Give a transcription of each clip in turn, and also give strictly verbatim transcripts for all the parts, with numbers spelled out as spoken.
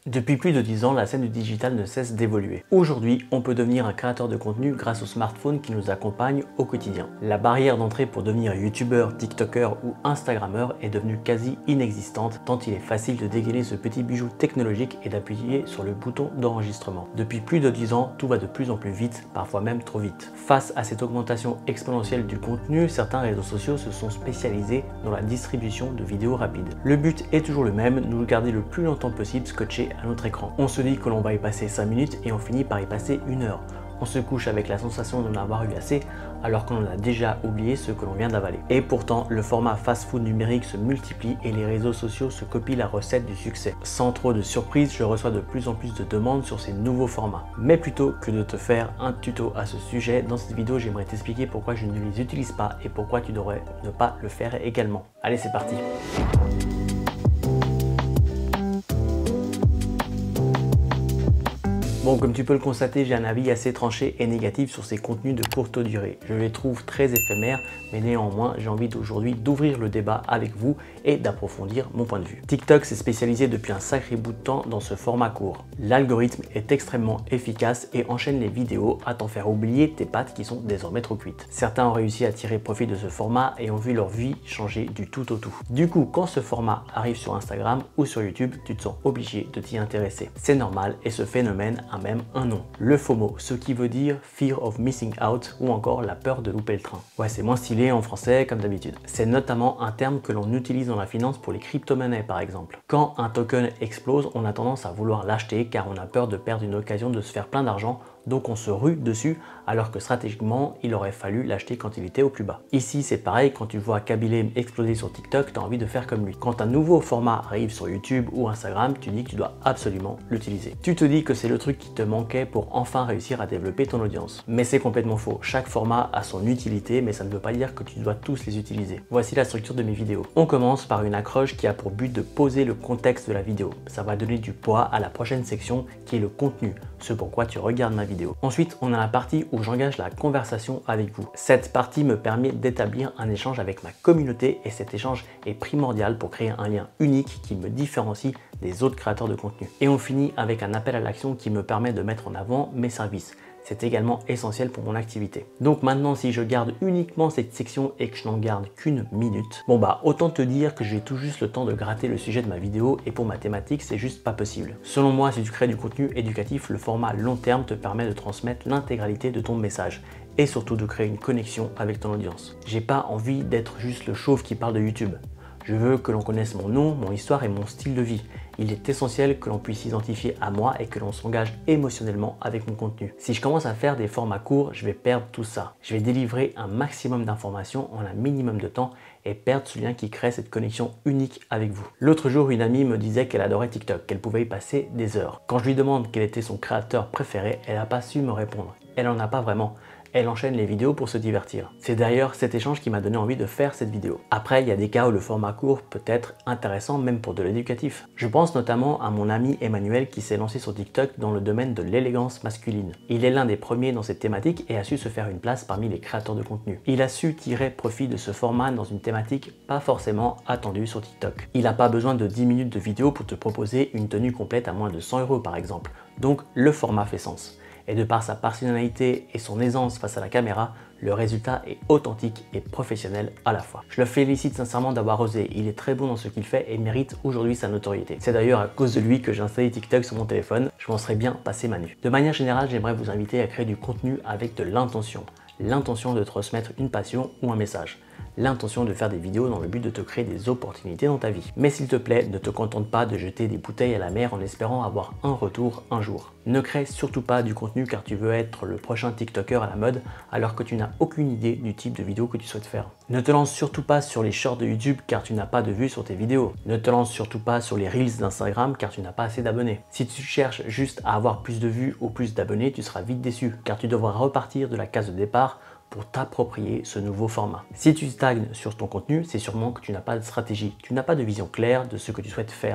Depuis plus de dix ans, la scène du digital ne cesse d'évoluer. Aujourd'hui, on peut devenir un créateur de contenu grâce au smartphone qui nous accompagne au quotidien. La barrière d'entrée pour devenir youtubeur, tiktoker ou instagrammeur est devenue quasi inexistante tant il est facile de dégainer ce petit bijou technologique et d'appuyer sur le bouton d'enregistrement. Depuis plus de dix ans, tout va de plus en plus vite, parfois même trop vite. Face à cette augmentation exponentielle du contenu, certains réseaux sociaux se sont spécialisés dans la distribution de vidéos rapides. Le but est toujours le même, nous garder le plus longtemps possible scotché à notre écran. On se dit que l'on va y passer cinq minutes et on finit par y passer une heure. On se couche avec la sensation d'en avoir eu assez alors qu'on a déjà oublié ce que l'on vient d'avaler. Et pourtant, le format fast-food numérique se multiplie et les réseaux sociaux se copient la recette du succès. Sans trop de surprise, je reçois de plus en plus de demandes sur ces nouveaux formats. Mais plutôt que de te faire un tuto à ce sujet, dans cette vidéo, j'aimerais t'expliquer pourquoi je ne les utilise pas et pourquoi tu devrais ne pas le faire également. Allez, c'est parti! Bon, comme tu peux le constater, j'ai un avis assez tranché et négatif sur ces contenus de courte durée. Je les trouve très éphémères, mais néanmoins, j'ai envie aujourd'hui d'ouvrir le débat avec vous et d'approfondir mon point de vue. TikTok s'est spécialisé depuis un sacré bout de temps dans ce format court. L'algorithme est extrêmement efficace et enchaîne les vidéos à t'en faire oublier tes pattes qui sont désormais trop cuites. Certains ont réussi à tirer profit de ce format et ont vu leur vie changer du tout au tout. Du coup, quand ce format arrive sur Instagram ou sur YouTube, tu te sens obligé de t'y intéresser. C'est normal et ce phénomène a même un nom, le FOMO, ce qui veut dire Fear of Missing Out ou encore la peur de louper le train. Ouais, c'est moins stylé en français comme d'habitude. C'est notamment un terme que l'on utilise dans la finance pour les crypto-monnaies par exemple. Quand un token explose, on a tendance à vouloir l'acheter car on a peur de perdre une occasion de se faire plein d'argent, donc on se rue dessus alors que stratégiquement, il aurait fallu l'acheter quand il était au plus bas. Ici, c'est pareil, quand tu vois Kabilé exploser sur TikTok, tu as envie de faire comme lui. Quand un nouveau format arrive sur YouTube ou Instagram, tu dis que tu dois absolument l'utiliser. Tu te dis que c'est le truc qui te manquait pour enfin réussir à développer ton audience. Mais c'est complètement faux. Chaque format a son utilité, mais ça ne veut pas dire que tu dois tous les utiliser. Voici la structure de mes vidéos. On commence par une accroche qui a pour but de poser le contexte de la vidéo. Ça va donner du poids à la prochaine section qui est le contenu, ce pourquoi tu regardes ma vidéo. Ensuite, on a la partie où j'engage la conversation avec vous. Cette partie me permet d'établir un échange avec ma communauté et cet échange est primordial pour créer un lien unique qui me différencie des autres créateurs de contenu. Et on finit avec un appel à l'action qui me permet de mettre en avant mes services. C'est également essentiel pour mon activité. Donc maintenant, si je garde uniquement cette section et que je n'en garde qu'une minute, bon bah autant te dire que j'ai tout juste le temps de gratter le sujet de ma vidéo et pour ma thématique, c'est juste pas possible. Selon moi, si tu crées du contenu éducatif, le format long terme te permet de transmettre l'intégralité de ton message et surtout de créer une connexion avec ton audience. J'ai pas envie d'être juste le chauve qui parle de YouTube. Je veux que l'on connaisse mon nom, mon histoire et mon style de vie. Il est essentiel que l'on puisse s'identifier à moi et que l'on s'engage émotionnellement avec mon contenu. Si je commence à faire des formats courts, je vais perdre tout ça. Je vais délivrer un maximum d'informations en un minimum de temps et perdre ce lien qui crée cette connexion unique avec vous. L'autre jour, une amie me disait qu'elle adorait TikTok, qu'elle pouvait y passer des heures. Quand je lui demande quel était son créateur préféré, elle n'a pas su me répondre. Elle n'en a pas vraiment. Elle enchaîne les vidéos pour se divertir. C'est d'ailleurs cet échange qui m'a donné envie de faire cette vidéo. Après, il y a des cas où le format court peut être intéressant même pour de l'éducatif. Je pense notamment à mon ami Emmanuel qui s'est lancé sur TikTok dans le domaine de l'élégance masculine. Il est l'un des premiers dans cette thématique et a su se faire une place parmi les créateurs de contenu. Il a su tirer profit de ce format dans une thématique pas forcément attendue sur TikTok. Il n'a pas besoin de dix minutes de vidéo pour te proposer une tenue complète à moins de cent euros par exemple. Donc le format fait sens. Et de par sa personnalité et son aisance face à la caméra, le résultat est authentique et professionnel à la fois. Je le félicite sincèrement d'avoir osé, il est très bon dans ce qu'il fait et mérite aujourd'hui sa notoriété. C'est d'ailleurs à cause de lui que j'ai installé TikTok sur mon téléphone, je m'en serais bien passé ma nuit. De manière générale, j'aimerais vous inviter à créer du contenu avec de l'intention. L'intention de transmettre une passion ou un message. L'intention de faire des vidéos dans le but de te créer des opportunités dans ta vie. Mais s'il te plaît, ne te contente pas de jeter des bouteilles à la mer en espérant avoir un retour un jour. Ne crée surtout pas du contenu car tu veux être le prochain TikToker à la mode alors que tu n'as aucune idée du type de vidéo que tu souhaites faire. Ne te lance surtout pas sur les shorts de YouTube car tu n'as pas de vues sur tes vidéos. Ne te lance surtout pas sur les Reels d'Instagram car tu n'as pas assez d'abonnés. Si tu cherches juste à avoir plus de vues ou plus d'abonnés, tu seras vite déçu car tu devras repartir de la case de départ pour t'approprier ce nouveau format. Si tu stagnes sur ton contenu, c'est sûrement que tu n'as pas de stratégie, tu n'as pas de vision claire de ce que tu souhaites faire.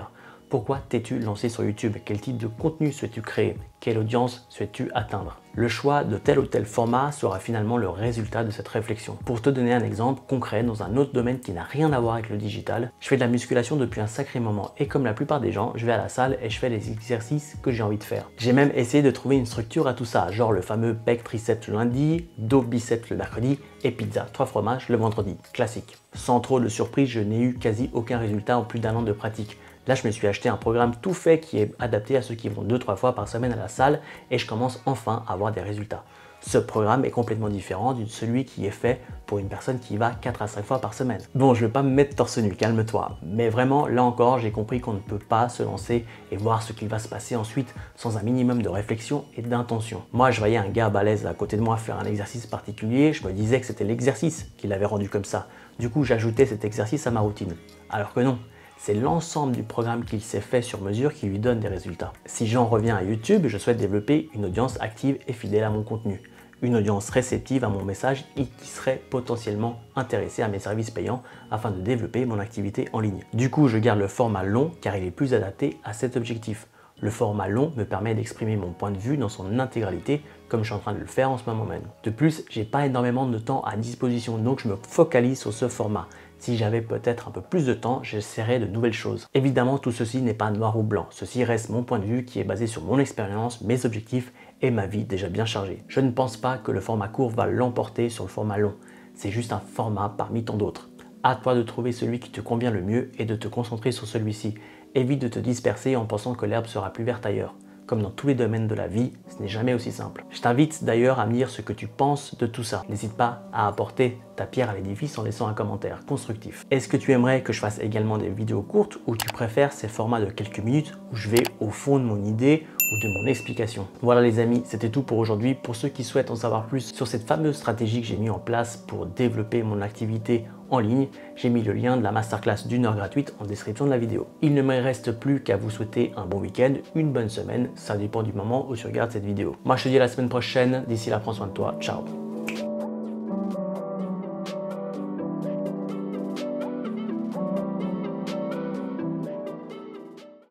Pourquoi t'es-tu lancé sur YouTube? Quel type de contenu souhaites-tu créer? Quelle audience souhaites-tu atteindre? Le choix de tel ou tel format sera finalement le résultat de cette réflexion. Pour te donner un exemple concret dans un autre domaine qui n'a rien à voir avec le digital, je fais de la musculation depuis un sacré moment et comme la plupart des gens, je vais à la salle et je fais les exercices que j'ai envie de faire. J'ai même essayé de trouver une structure à tout ça, genre le fameux pec triceps le lundi, dos biceps le mercredi et pizza trois fromages le vendredi. Classique. Sans trop de surprise, je n'ai eu quasi aucun résultat en plus d'un an de pratique. Là, je me suis acheté un programme tout fait qui est adapté à ceux qui vont deux trois fois par semaine à la salle et je commence enfin à avoir des résultats. Ce programme est complètement différent de celui qui est fait pour une personne qui va quatre à cinq fois par semaine. Bon, je ne vais pas me mettre torse nu, calme-toi. Mais vraiment, là encore, j'ai compris qu'on ne peut pas se lancer et voir ce qu'il va se passer ensuite sans un minimum de réflexion et d'intention. Moi, je voyais un gars balèze à côté de moi faire un exercice particulier, je me disais que c'était l'exercice qui l'avait rendu comme ça. Du coup, j'ajoutais cet exercice à ma routine. Alors que non. C'est l'ensemble du programme qu'il s'est fait sur mesure qui lui donne des résultats. Si j'en reviens à YouTube, je souhaite développer une audience active et fidèle à mon contenu. Une audience réceptive à mon message et qui serait potentiellement intéressée à mes services payants afin de développer mon activité en ligne. Du coup, je garde le format long car il est plus adapté à cet objectif. Le format long me permet d'exprimer mon point de vue dans son intégralité comme je suis en train de le faire en ce moment même. De plus, j'ai pas énormément de temps à disposition donc je me focalise sur ce format. Si j'avais peut-être un peu plus de temps, j'essaierais de nouvelles choses. Évidemment, tout ceci n'est pas noir ou blanc. Ceci reste mon point de vue qui est basé sur mon expérience, mes objectifs et ma vie déjà bien chargée. Je ne pense pas que le format court va l'emporter sur le format long. C'est juste un format parmi tant d'autres. À toi de trouver celui qui te convient le mieux et de te concentrer sur celui-ci. Évite de te disperser en pensant que l'herbe sera plus verte ailleurs. Comme dans tous les domaines de la vie, ce n'est jamais aussi simple. Je t'invite d'ailleurs à me dire ce que tu penses de tout ça. N'hésite pas à apporter ta pierre à l'édifice en laissant un commentaire constructif. Est-ce que tu aimerais que je fasse également des vidéos courtes ou tu préfères ces formats de quelques minutes où je vais au fond de mon idée ou de mon explication? Voilà les amis, c'était tout pour aujourd'hui. Pour ceux qui souhaitent en savoir plus sur cette fameuse stratégie que j'ai mis en place pour développer mon activité en ligne, j'ai mis le lien de la masterclass d'une heure gratuite en description de la vidéo. Il ne me reste plus qu'à vous souhaiter un bon week-end, une bonne semaine, ça dépend du moment où tu regardes cette vidéo. Moi je te dis à la semaine prochaine, d'ici là prends soin de toi, ciao.